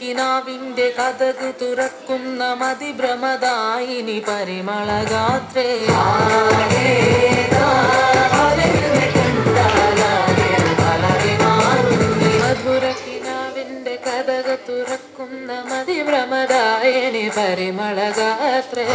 മധുരക്കിനാവിന്റെ കഥകു തുറക്കുന്ന മതിഭ്രമദായിനി പരിമളഗാത്രേ മധുരക്കിനാവിന്റെ കഥകു തുറക്കുന്ന മതിഭ്രമദായിനി പരിമളഗാത്രേ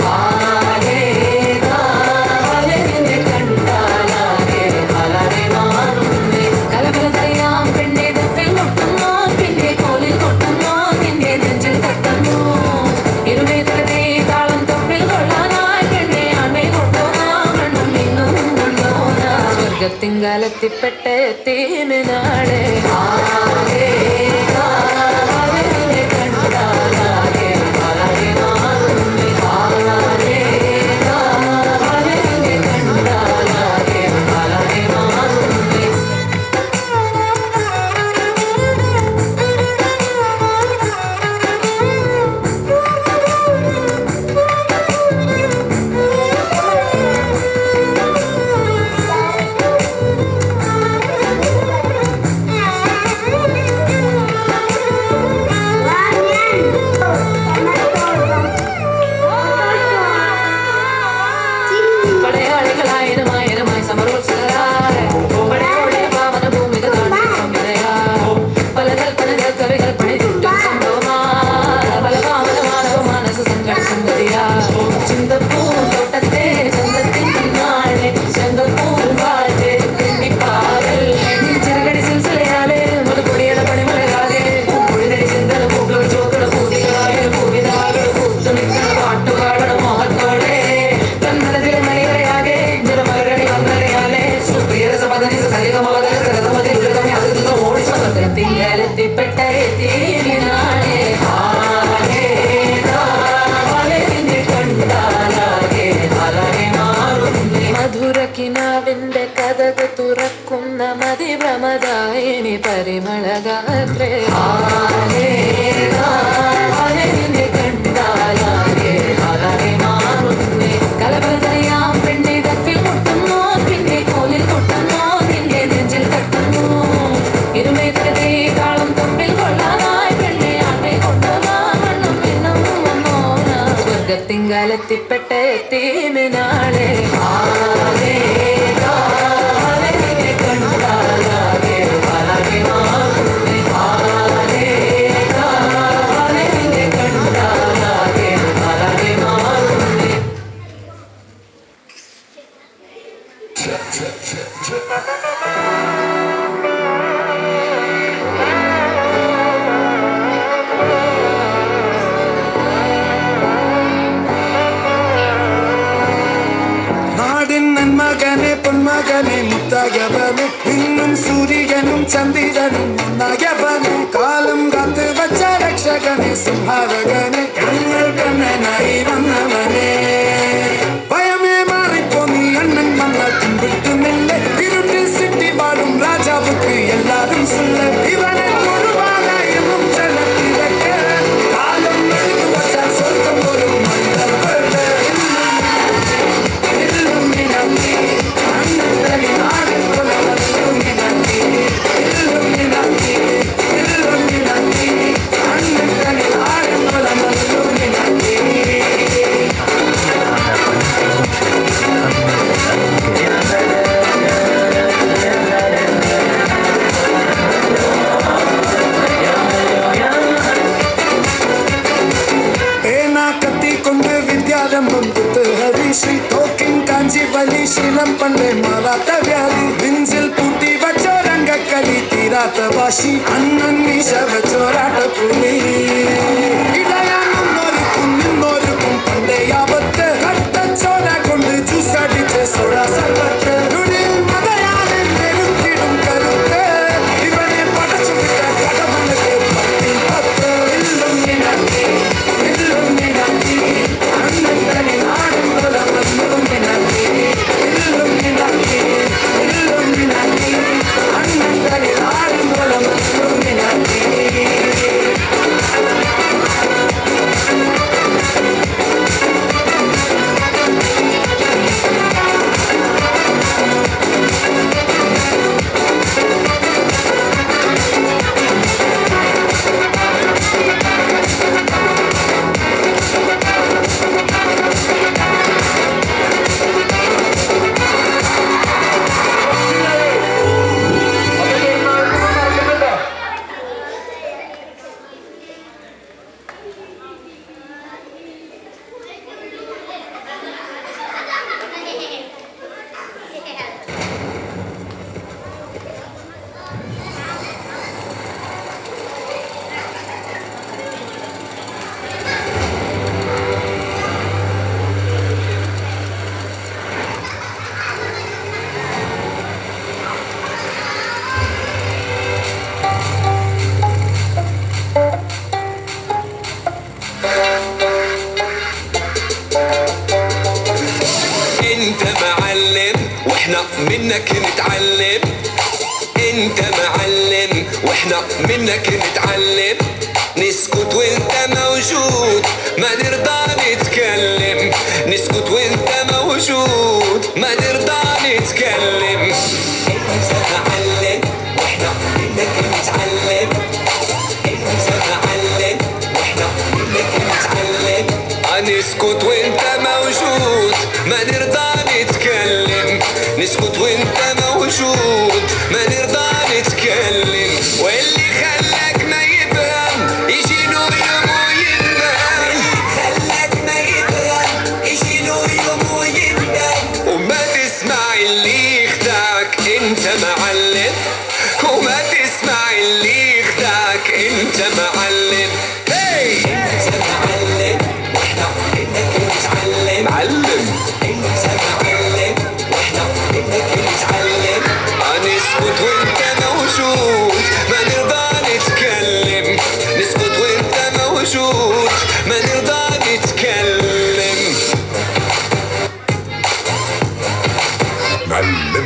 കലബലതയാം പെണ്ണെ തപ്പിൽ കൊട്ടുന്നു പിന്നെ കോലിൽ കൊട്ടുന്നു നിന്റെ നെഞ്ചിൽ തട്ടുന്നു ഇരുമേതേ താളം തമ്മിൽ കൊള്ളാനായി പെണ്ണെ അണை കൊണ്ടുപോകാ മണ്ണും ഇന്നും കൊണ്ടോന സ്വർഗത്തിങ്കാലെത്തിപ്പെട്ട തീനാളെ മധുരക്കിനാവിന്റെ കഥകു തുറക്കുന്ന മതിഭ്രമദായിനി പരിമളഗാത്രേ കലബലതയാം പെണ്ണെ തപ്പിൽ കൊട്ടുന്നു പിന്നെ കോലിൽ കൊട്ടുന്നു നിന്റെ നെഞ്ചിൽ തട്ടുന്നു ഇരുമേതേ താളം തമ്മിൽ കൊള്ളാനായി പെണ്ണെ അണை കൊണ്ടുപോകാ മണ്ണും ഇന്നും വന്നോന സ്വർഗത്തിങ്കാലെത്തിപ്പെട്ട തീനാളെ മകനെ പൊന്മകനെ മുത്തകവനെ ഇന്നും സൂര്യനും ചന്ദ്രനും ഒന്നാകവനെ കാലം കാത്ത് വച്ച രക്ഷകനെ സംഹാരകനെ ഞങ്ങൾ കണ്ണനായി വന്നവനെ ഭയമേ മാറിപ്പോ നീ അണ്ണൻ വന്ന കുമ്പിട്ടുന്നില്ല ഇരുട്ടിൽ സിറ്റി പാടും രാജാവുക്ക് എല്ലാരും சொல்ல ഇവനെ കൊടുവാനായും ജനത്തിരക്ക് കാലം എടുത്തു വച്ച സ്വർഗം പോലും മണ്ഡലം ശീലം പണ്ടേ മാറാത്ത വ്യാധി നെഞ്ചിൽ പൂട്ടി വച്ചോരംഗക്കളി തീരാത്ത വാശി അണ്ണൻ മീശ വെച്ചോരാട്ടപ്പുലി ഇടയാണെന്നൊരുക്കും നിന്നൊരുക്കും പണ്ടേ ആപത്ത് കട്ടച്ചോര കൊണ്ട് ജ്യൂസടിച്ച് സോഡ സർവത്ത് മതയാനെ നെരുത്തിടും കരുത്ത് ഇവനെ പടച്ചു വിട്ട കടമലക്ക് 10 ഇല്ലും നിനക്കി അണ്ണൻ തനി നാടും കൊലമല്ലും നിനക്കി അണ്ണൻ തനി നാടും കൊലമല്ലും നിനക്കി احنا منك نتعلم، انت معلم واحنا منك نتعلم. نسكت وانت موجود ما نرضى نتكلم، نسكت وانت موجود ما نرضى نتكلم. انت معلم واحنا منك نتعلم، انت معلم واحنا منك نتعلم. نسكت وانت موجود ما نرضى نتكلم، نسكت وانت موجود ما نرضى نتكلم. واللي خلاك ما يفهم يجي له يوم ويندم، واللي خلاك ما يفهم يجي له يوم ويندم. وما تسمع اللي يخدعك انت معلم، وما تسمع اللي يخدعك انت معلم. انت معلم واحنا منك نتعلم، معلم انت معلم واحنا منك نتعلم. نسكت وانت موجود ما نرضى نتكلم، نسكت وانت موجود ما نرضى نتكلم. معلم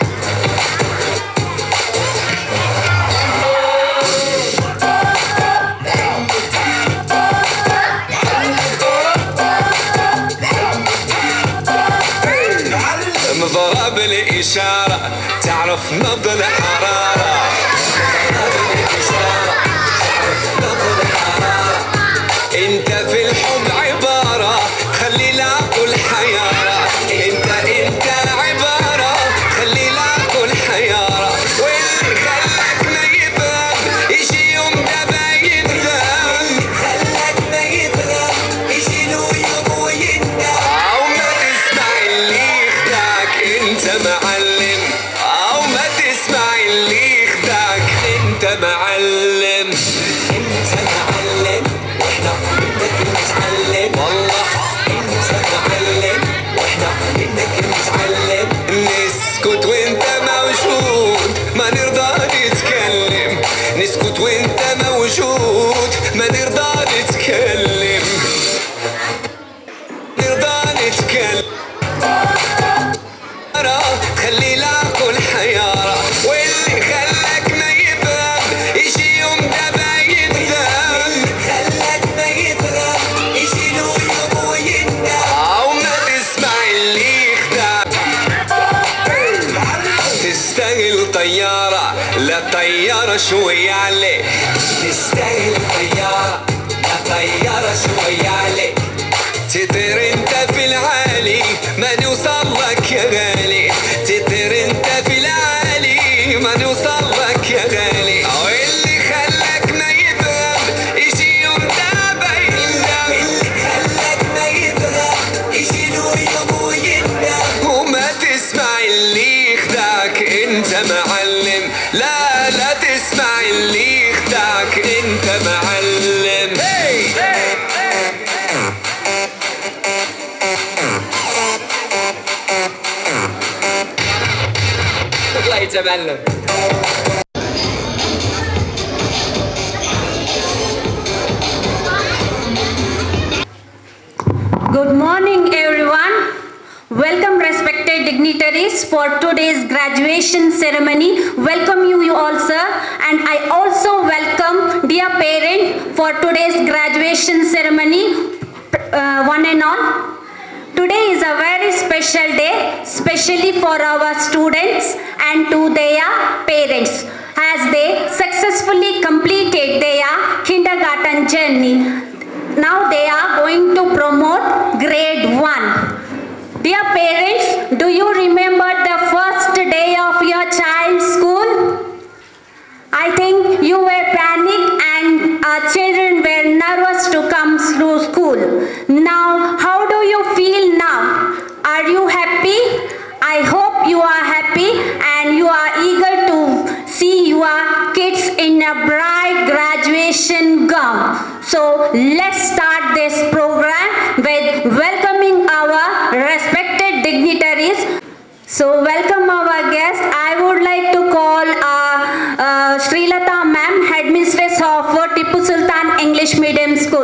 مضرب الإشارة تعرف نبض الحرارة، مضرب الإشارة تعرف نبض الحرارة. انت في الحب عبارة خلي العقل حيارة، انت عبارة خلي العقل حيارة. واللي خلاك ما يفهم يجي يوم دابا يندم، خلاك ما يفهم يجي له يوم ويندم. او ما تسمع اللي يخدعك انت معلم، او ما تسمع اللي يخدعك انت معلم. انت معلم واحنا منك نتعلم، والله انت معلم واحنا منك نتعلم. نسكت وانت موجود ما نرضى نتكلم، نسكت وانت موجود ما نرضى نتكلم، نرضى نتكلم. خلي العقل حيارة، واللي خلاك ما يفهم يجي يوم دابا يندم، خلاك ما يفهم يجي له يوم ويندم. او ما تسمع اللي يخدعك تستاهل طيارة لا طيارة شوية عليك، تستاهل طيارة لا طيارة شوية عليك. تطير انت في العالي ما نوصل لك يا غالي، تطير انت في العالي ما نوصل لك يا غالي. واللي خلاك ما يفهم يجي يوم دابا يندم، اللي خلاك ما يفهم يجي له يوم ويندم. وما تسمع اللي يخدعك انت معلم، لا لا تسمع اللي يخدعك انت معلم. الله يتملم. Good morning, everyone. Welcome, respected dignitaries, for today's graduation ceremony. Welcome you all, sir. And I also welcome dear parents for today's graduation ceremony, one and all. Today is a very special day, especially for our students and to their parents, as they successfully completed their kindergarten journey. Now they are going to promote grade 1. Dear parents, do you remember the first day of your child's school? I think you were panicked and our children were nervous to come through school. Now, how do you feel now? Are you happy? I hope you are happy and you are eager to see your kids in a bright graduation gown. So, let's start this program with welcoming our respected dignitaries. So, welcome our guests. I would like to call Srilata ma'am, headmistress of Tipu Sultan English Medium School.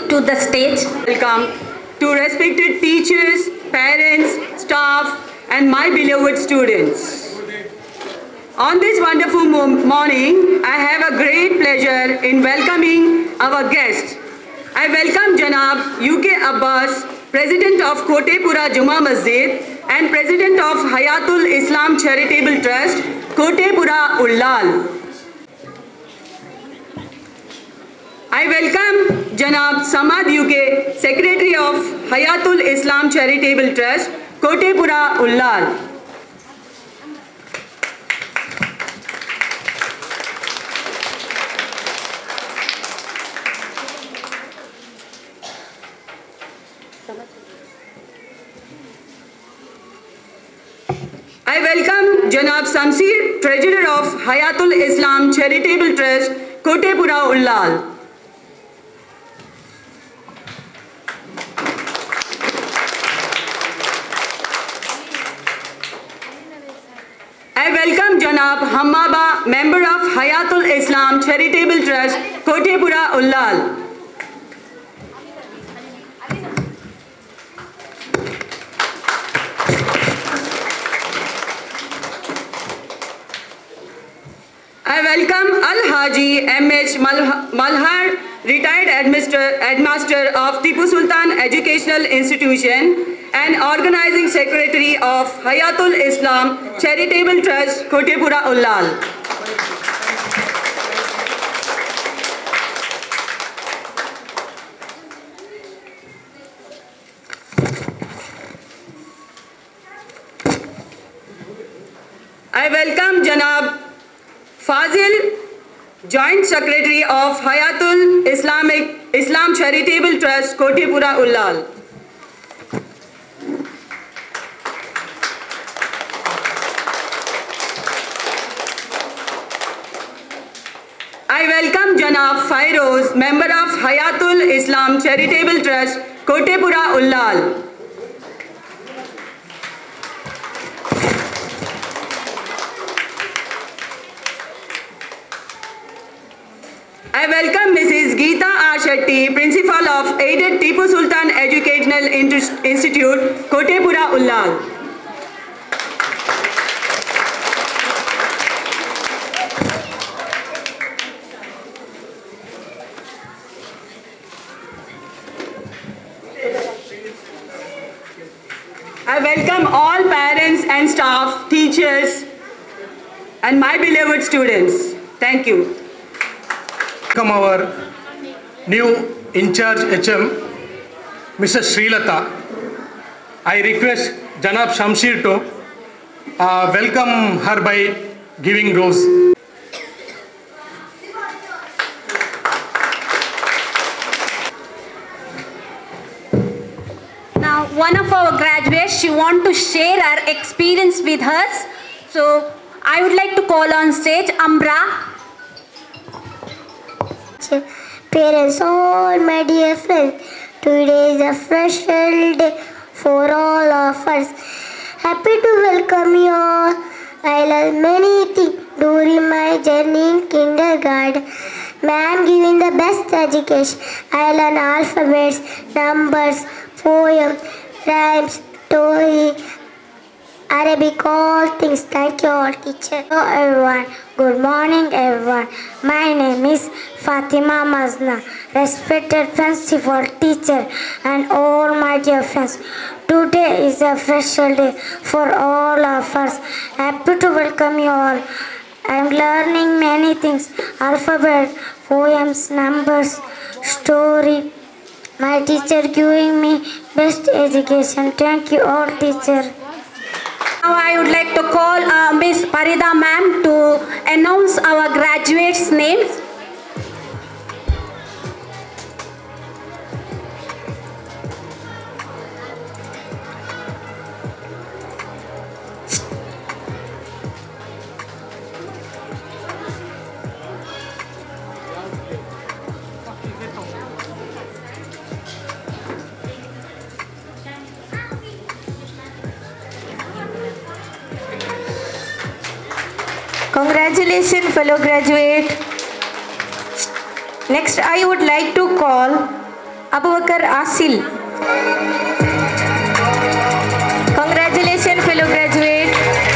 to the stage. Welcome to respected teachers, parents, staff, and my beloved students. On this wonderful morning, I have a great pleasure in welcoming our guest. I welcome Janab UK Abbas, President of Kotepura Juma Masjid and President of Hayatul Islam Charitable Trust, Kotepura Ullal. I welcome Janab Samad UK, Secretary of Hayatul Islam Charitable Trust, Kotepura Ullal. I welcome Janab Samsir, Treasurer of Hayatul Islam Charitable Trust, Kotepura Ullal. I welcome Janab Hammaba, Member of Hayatul Islam Charitable Trust, Kotepura Ullal. I welcome Al-Haji M.H. Malhar, Retired Headmaster of Tipu Sultan Educational Institution and Organizing Secretary of Hayatul Islam Charitable Trust, Kotepura Ullal. I welcome Janab Fazil, Joint Secretary of Hayatul Islam Charitable Trust, Kotepura Ullal. I welcome Janab Fairoz, Member of Hayatul Islam Charitable Trust, Kotepura Ullal. I welcome Mrs. Geeta R. Shetty, Principal of Aided Tipu Sultan Educational Institute, Kotepura Ullal. I welcome all parents and staff, teachers, and my beloved students. Thank you. Welcome our new in-charge HM, Mrs. Srilata. I request Janab Shamsir to welcome her by giving rose. Now, one of our graduates, she wants to share her experience with us. So, I would like to call on stage Ambra. Parents, all my dear friends, today is a special day for all of us. Happy to welcome you all. I learned many things during my journey in kindergarten. Ma'am giving the best education. I learned alphabets, numbers, poems, rhymes, story, Arabic, all things. Thank you all, teacher. Hello everyone. Good morning everyone. My name is Fatima Mazna. Respected principal, teacher and all my dear friends. Today is a special day for all of us. Happy to welcome you all. I am learning many things. Alphabet, poems, numbers, story. My teacher giving me best education. Thank you all, teacher. Now I would like to call Miss Parida ma'am to announce our graduates' names. Congratulations, fellow graduate. Next, I would like to call Abubakar Asil. Congratulations, fellow graduate.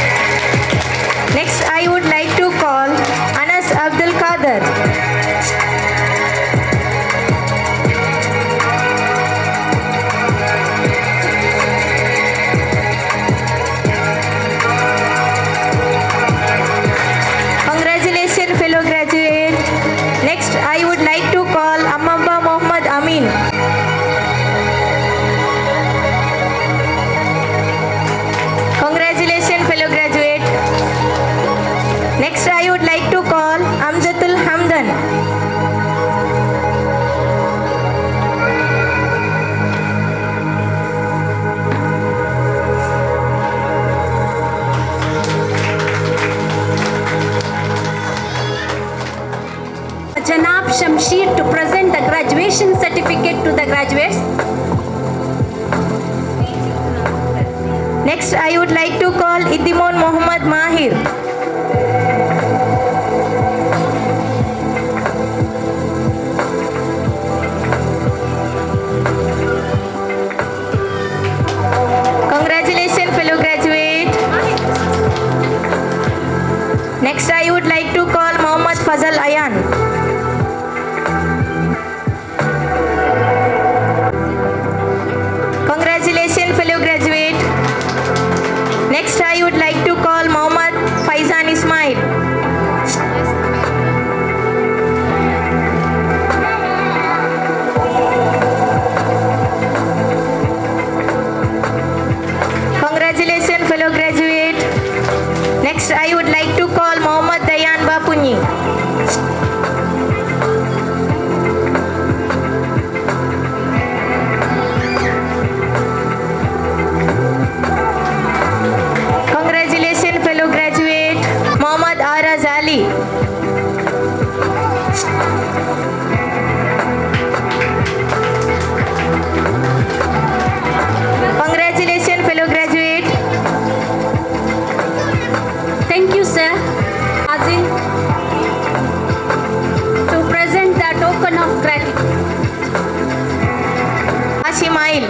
Next, I would like to call Anas Abdul Qadir. Congratulations, fellow graduate. Next, I would like to call Amamba Mohammad Amin. Congratulations, fellow graduate. Next, I would like to call Amjatul Hamdan. Janab Shamsheer to present the graduation certificate to the graduates. Next, I would like to call Idimon Muhammad Mahir. Congratulations, fellow graduate. Next, I would like to call Mohammad Fazal Ayan. Congratulations, fellow graduate. Next, I would like to call Mohammad Faizan Ismail. Congratulations, fellow graduate. Next, I would like to call Mohammad Dayan Bapunyi. Congratulations, fellow graduate, Mohammad Araz Ali. Congratulations, fellow graduate. Thank you, sir. Azim to present the token of gratitude. Ashimail.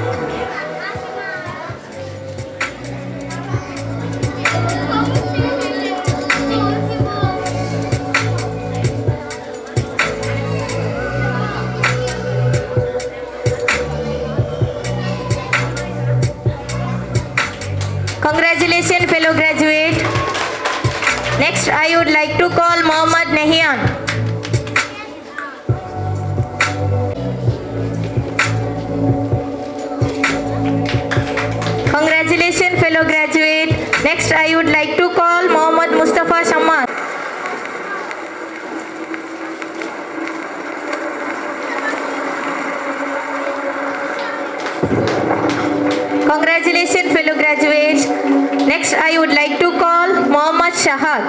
Congratulations, fellow graduate. Next, I would like to call Mohammad Nahian. Congratulations, fellow graduate. Next, I would like to call Mohammad Mustafa Shamman. Congratulations, fellow graduates. Next, I would like to call Mohammad Shahad.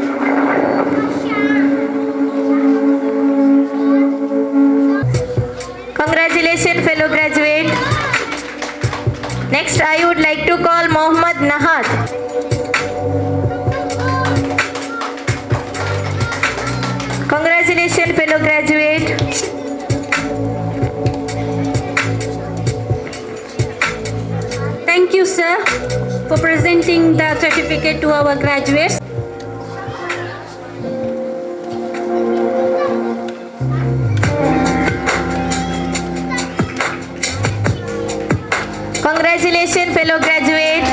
Congratulations, fellow graduate. Next, I would like to call Mohammad Nahad. Congratulations, fellow graduate. Thank you, sir, for presenting the certificate to our graduates. Congratulations, fellow graduate.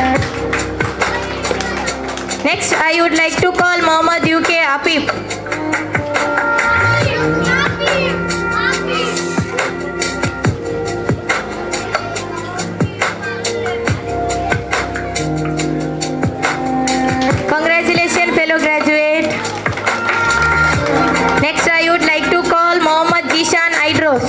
Next, I would like to call Mohammad UK Apip. Congratulations, fellow graduate. Next, I would like to call Mohammad Jishan Idros.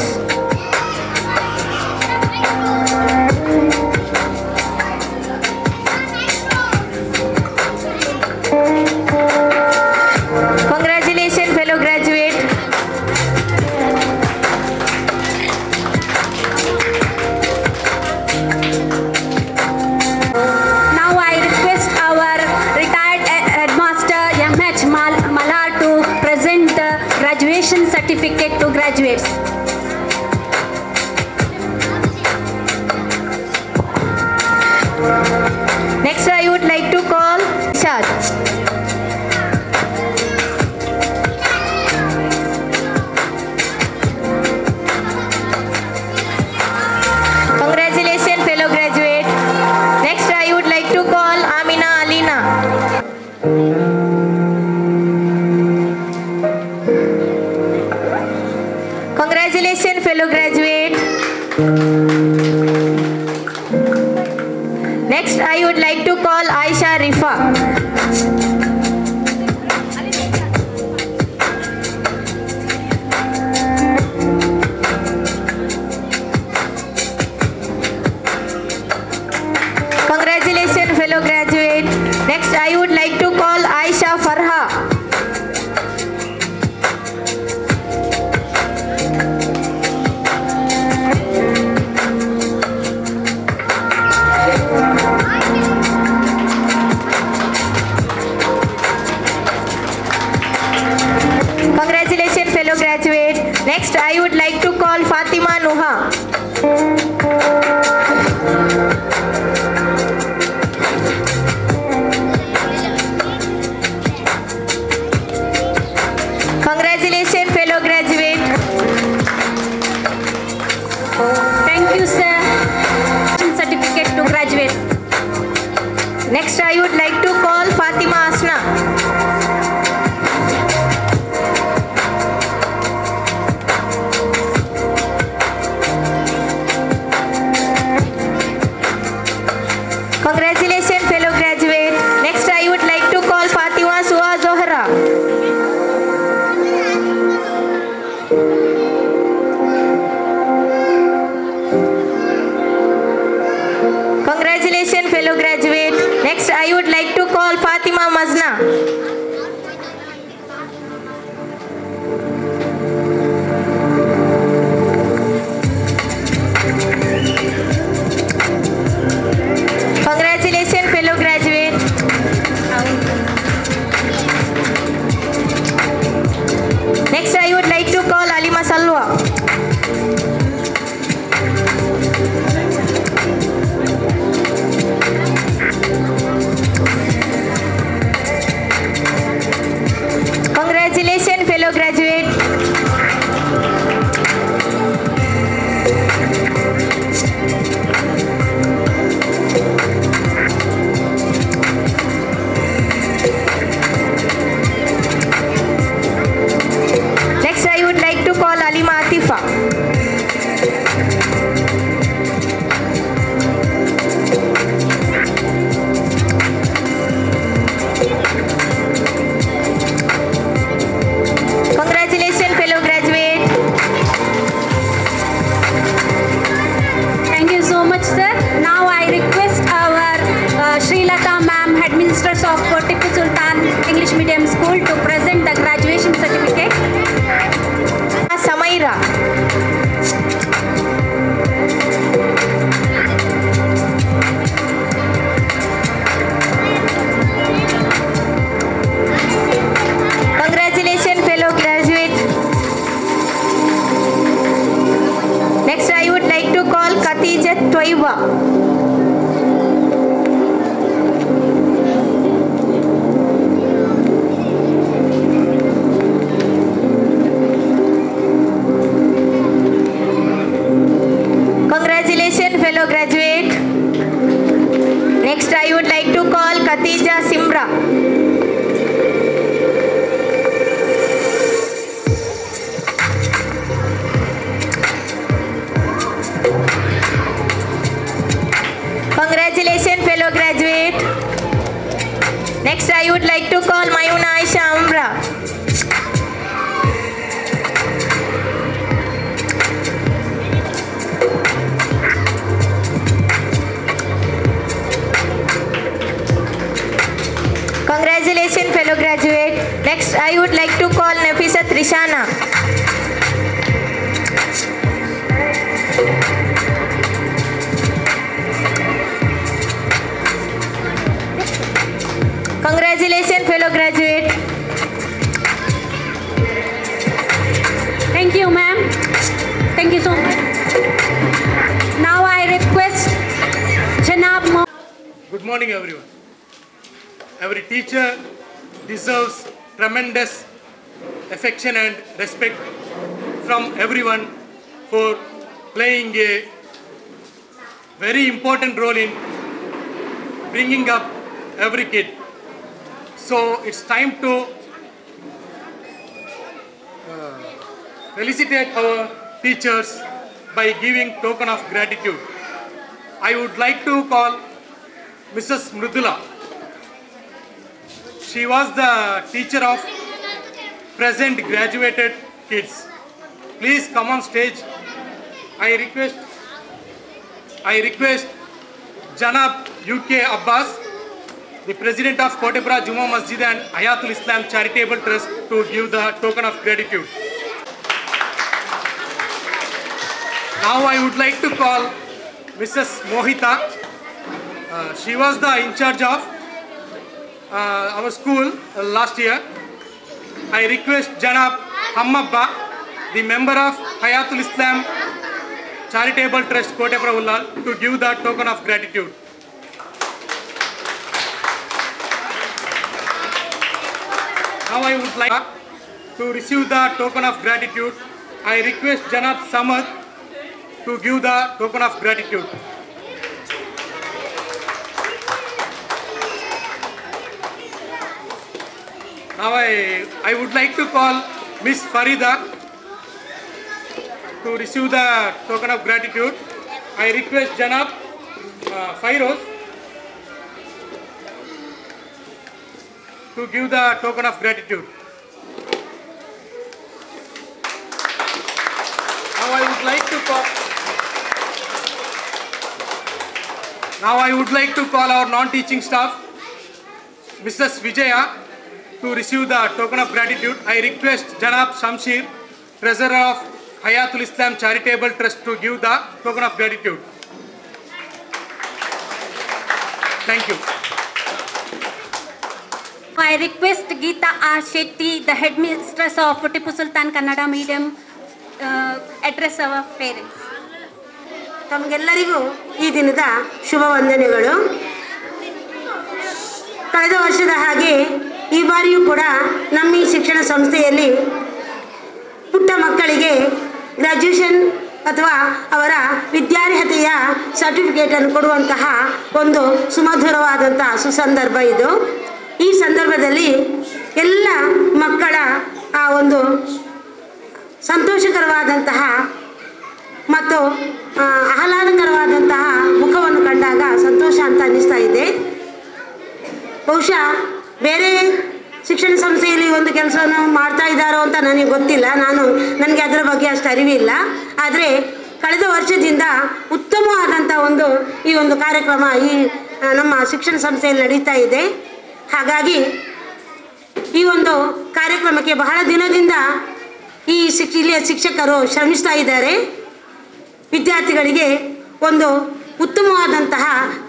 Congratulations, fellow graduate. Now I request our retired headmaster M.H. Malhar to present the graduation certificate to graduates. Next, I would like to call Shad. Congratulations, fellow graduate. Next, I would like to call Amina Alina. Congratulations, fellow graduate. Next, I would like to call Aisha Rifa. Congratulations, fellow graduate. Next, I would like to call Aisha Farha. Congratulations, fellow graduate. Next, I would like to call Fatima Nuha. Congratulations, fellow graduate. Thank you, sir. Certificate to graduate. Next, I would like to call Fatima Asna. Congratulations, fellow graduate. Next, I would like to call Fatima Suha Zohra. Congratulations, fellow graduate. Next, I would like to call Fatima Mazna. Congratulations, fellow graduate. Next, I would like to call Alima Salwa. Congratulations, fellow graduate. Next, I would like to call Alima Atifa. Congratulations, fellow graduate. Thank you so much, sir. Now I request our Srilata ma'am, headmistress of Tipu Sultan English Medium School, to present the graduation certificate. Samaira. Congratulations, fellow graduate. Next, I would like to call Khatijat Toiba. Congratulations, fellow graduate. Next, I would like to call Khatija Simra. Congratulations, fellow graduate. Next, I would like to call Mayuna Aisha Amra. Congratulations, fellow graduate. Next, I would like to call Nafisa Trishana. Congratulations, fellow graduate. Thank you, ma'am. Thank you so much. Now I request Janab Mo. Good morning, everyone. Every teacher deserves tremendous affection and respect from everyone for playing a very important role in bringing up every kid. So it's time to felicitate our teachers by giving token of gratitude. I would like to call Mrs. Mridula. She was the teacher of present graduated kids. Please come on stage. I request Janab UK Abbas, the President of Kotepura Juma Masjid and Hayatul Islam Charitable Trust, to give the token of gratitude. Now I would like to call Mrs. Mohita. She was the in charge of our school last year. I request Janab Hammabba, the member of Hayatul Islam Charitable Trust Kotepura Ullal, to give the token of gratitude. Now I would like to receive the token of gratitude. I request Janab Samad to give the token of gratitude. Now I would like to call Miss Farida to receive the token of gratitude. I request Janab Fairoz to give the token of gratitude. Now I would like to call our non-teaching staff, Mrs. Vijaya, to receive the token of gratitude. I request Janab Shamsir, Treasurer of Hayatul Islam Charitable Trust, to give the token of gratitude. Thank you. I request Geeta R. Shetty, the headmistress of Tipu Sultan Kannada Medium, address our parents. ತಮಗೆಲ್ಲರಿಗೂ ಈ ದಿನದ ಶುಭ ವಂದನೆಗಳು. ಕಳೆದ ವರ್ಷದ ಹಾಗೆ ಈ ಬಾರಿಯೂ ಕೂಡ ನಮ್ಮ ಈ ಶಿಕ್ಷಣ ಸಂಸ್ಥೆಯಲ್ಲಿ ಪುಟ್ಟ ಮಕ್ಕಳಿಗೆ ಗ್ರ್ಯಾಜುಯೇಷನ್ ಅಥವಾ ಅವರ ವಿದ್ಯಾರ್ಹತೆಯ ಸರ್ಟಿಫಿಕೇಟನ್ನು ಕೊಡುವಂತಹ ಒಂದು ಸುಮಧುರವಾದಂತಹ ಸುಸಂದರ್ಭ ಇದು. ಈ ಸಂದರ್ಭದಲ್ಲಿ ಎಲ್ಲ ಮಕ್ಕಳ ಆ ಒಂದು ಸಂತೋಷಕರವಾದಂತಹ ಮತ್ತು ಆಹ್ಲಾದಕರವಾದಂತಹ ಮುಖವನ್ನು ಕಂಡಾಗ ಸಂತೋಷ ಅಂತ ಅನ್ನಿಸ್ತಾ ಇದೆ. ಬಹುಶಃ ಬೇರೆ ಶಿಕ್ಷಣ ಸಂಸ್ಥೆಯಲ್ಲಿ ಒಂದು ಕೆಲಸವನ್ನು ಮಾಡ್ತಾ ಇದ್ದಾರೋ ಅಂತ ನನಗೆ ಗೊತ್ತಿಲ್ಲ, ನನಗೆ ಅದರ ಬಗ್ಗೆ ಅಷ್ಟು ಅರಿವಿಲ್ಲ. ಆದರೆ ಕಳೆದ ವರ್ಷದಿಂದ ಉತ್ತಮವಾದಂಥ ಈ ಒಂದು ಕಾರ್ಯಕ್ರಮ ಈ ನಮ್ಮ ಶಿಕ್ಷಣ ಸಂಸ್ಥೆಯಲ್ಲಿ ನಡೀತಾ ಇದೆ. ಹಾಗಾಗಿ ಈ ಒಂದು ಕಾರ್ಯಕ್ರಮಕ್ಕೆ ಬಹಳ ದಿನದಿಂದ ಈ ಇಲ್ಲಿಯ ಶಿಕ್ಷಕರು ಶ್ರಮಿಸ್ತಾ ಇದ್ದಾರೆ. ವಿದ್ಯಾರ್ಥಿಗಳಿಗೆ ಒಂದು ಉತ್ತಮವಾದಂತಹ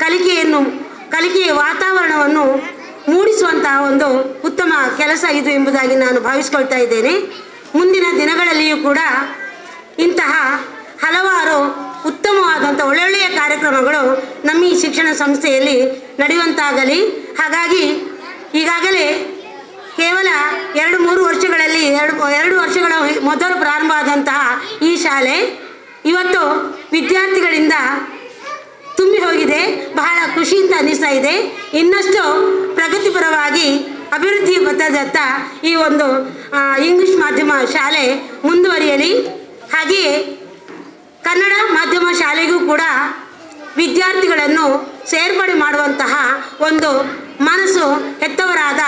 ಕಲಿಕೆಯ ವಾತಾವರಣವನ್ನು ಮೂಡಿಸುವಂತಹ ಒಂದು ಉತ್ತಮ ಕೆಲಸ ಇದು ಎಂಬುದಾಗಿ ನಾನು ಭಾವಿಸ್ಕೊಳ್ತಾ ಇದ್ದೇನೆ. ಮುಂದಿನ ದಿನಗಳಲ್ಲಿಯೂ ಕೂಡ ಇಂತಹ ಹಲವಾರು ಉತ್ತಮವಾದಂಥ ಒಳ್ಳೊಳ್ಳೆಯ ಕಾರ್ಯಕ್ರಮಗಳು ನಮ್ಮ ಈ ಶಿಕ್ಷಣ ಸಂಸ್ಥೆಯಲ್ಲಿ ನಡೆಯುವಂತಾಗಲಿ. ಹಾಗಾಗಿ ಈಗಾಗಲೇ ಕೇವಲ 2-3 ವರ್ಷಗಳಲ್ಲಿ 2 ವರ್ಷಗಳ ಮೊದಲು ಪ್ರಾರಂಭ ಆದಂತಹ ಈ ಶಾಲೆ ಇವತ್ತು ವಿದ್ಯಾರ್ಥಿಗಳಿಂದ ತುಂಬಿ ಹೋಗಿದೆ. ಬಹಳ ಖುಷಿಯಿಂದ ಅನ್ನಿಸ್ತಾ ಇದೆ. ಇನ್ನಷ್ಟು ಪ್ರಗತಿಪರವಾಗಿ ಅಭಿವೃದ್ಧಿ ಪಥದತ್ತ ಈ ಒಂದು ಇಂಗ್ಲಿಷ್ ಮಾಧ್ಯಮ ಶಾಲೆ ಮುಂದುವರಿಯಲಿ. ಹಾಗೆಯೇ ಕನ್ನಡ ಮಾಧ್ಯಮ ಶಾಲೆಗೂ ಕೂಡ ವಿದ್ಯಾರ್ಥಿಗಳನ್ನು ಸೇರ್ಪಡೆ ಮಾಡುವಂತಹ ಒಂದು ಮನಸ್ಸು ಹೆತ್ತವರಾದ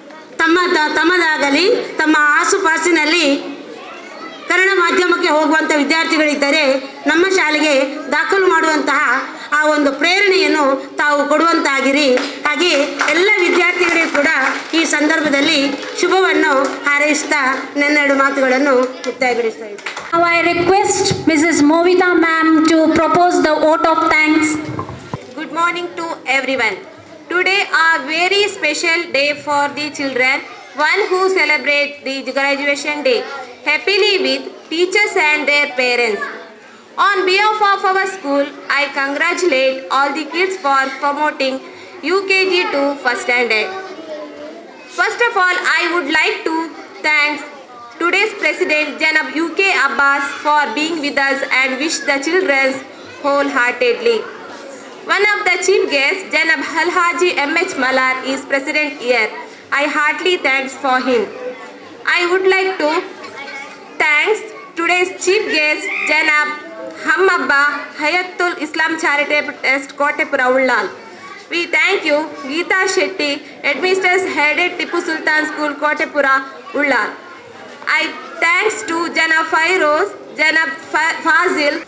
ತಮ್ಮದಾಗಲಿ ತಮ್ಮ ಆಸುಪಾಸಿನಲ್ಲಿ ಕನ್ನಡ ಮಾಧ್ಯಮಕ್ಕೆ ಹೋಗುವಂಥ ವಿದ್ಯಾರ್ಥಿಗಳಿದ್ದರೆ ನಮ್ಮ ಶಾಲೆಗೆ ದಾಖಲು ಮಾಡುವಂತಹ ಆ ಒಂದು ಪ್ರೇರಣೆಯನ್ನು ತಾವು ಕೊಡುವಂತಾಗಿರಿ. ಹಾಗೆ ಎಲ್ಲ ವಿದ್ಯಾರ್ಥಿಗಳಿಗೂ ಕೂಡ ಈ ಸಂದರ್ಭದಲ್ಲಿ ಶುಭವನ್ನು ಹಾರೈಸ್ತಾ ನನ್ನೆರಡು ಮಾತುಗಳನ್ನು ಮುಕ್ತಾಯಗೊಳಿಸ್ತಾ ಇದ್ದೀನಿ. Now I request Mrs. Movita ma'am to propose the vote of thanks. Good morning to everyone. Today a very special day for the children, one who celebrate the graduation day happily with teachers and their parents. On behalf of our school, I congratulate all the kids for promoting UKG to first standard. First of all, I would like to thank today's President Janab UK Abbas for being with us and wish the children wholeheartedly. One of the chief guests, Janab Alhaji M.H. Malar, is present here. I heartily thanks for him. I would like to thank today's chief guest, Janab Hammabba Hayatul Islam Charitable Trust, Kotepura, Ullal. We thank you, Geeta Shetty, Headmistress Headed Tipu Sultan School, Kotepura, Ullal. I thanks to Janab Fairoz, Janab Fazil.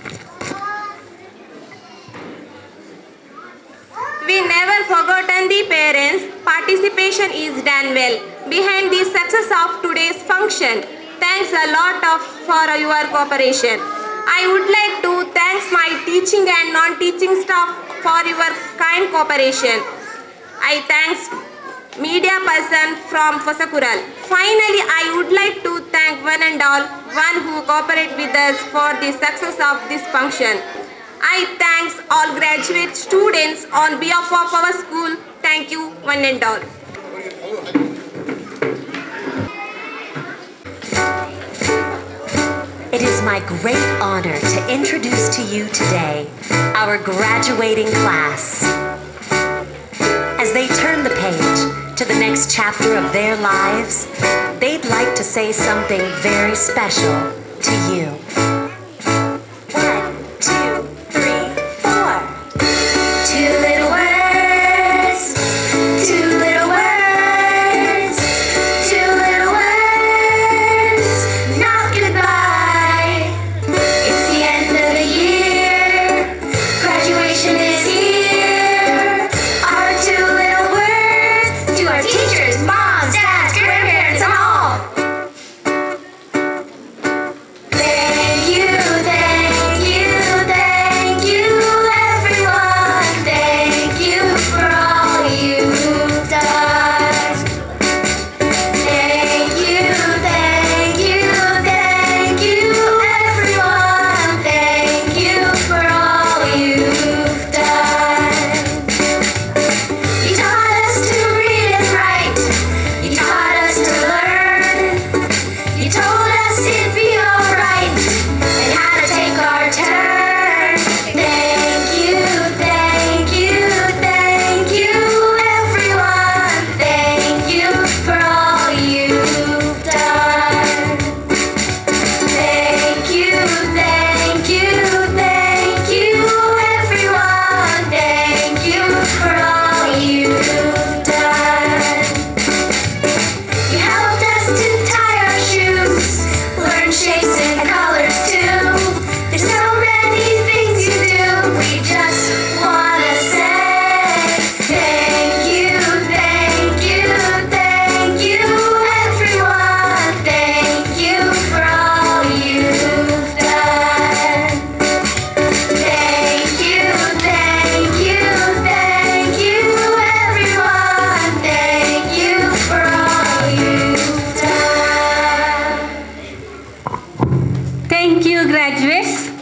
We never forgotten the parents. Participation is done well. Behind the success of today's function, thanks a lot for your cooperation. I would like to thank my teaching and non-teaching staff for your kind cooperation. I thanks media person from Fosakural. Finally, I would like to thank one and all, one who cooperate with us for the success of this function. I thanks all graduate students on behalf of our school. Thank you, one and all. It is my great honor to introduce to you today our graduating class. As they turn the page to the next chapter of their lives, they'd like to say something very special to you. 1, 2, 3, 4. Two little words, two little words, two little words, not goodbye. It's the end of the year, graduation is here. Our two little words to our teachers, moms, dads, grandparents, and all. Thank you, thank you, thank you, everyone. Thank you for all you've done. Thank you, thank you, thank you, everyone. Thank you for all you've done. You taught us to read and write. You taught us to learn. You told us it'd be alright and how to take our turn. Thank you, thank you, thank you, everyone. Thank you for all you've done. Thank you, thank you, thank you, everyone. Thank you for all you've done. You helped us to tie our shoes, learn shapes and colors too. There's so many things you do, we just wanna say thank you, thank you, thank you, everyone. Thank you for all you've done. Thank you, thank you, thank you, everyone. Thank you for all you've done. Thank you, graduates.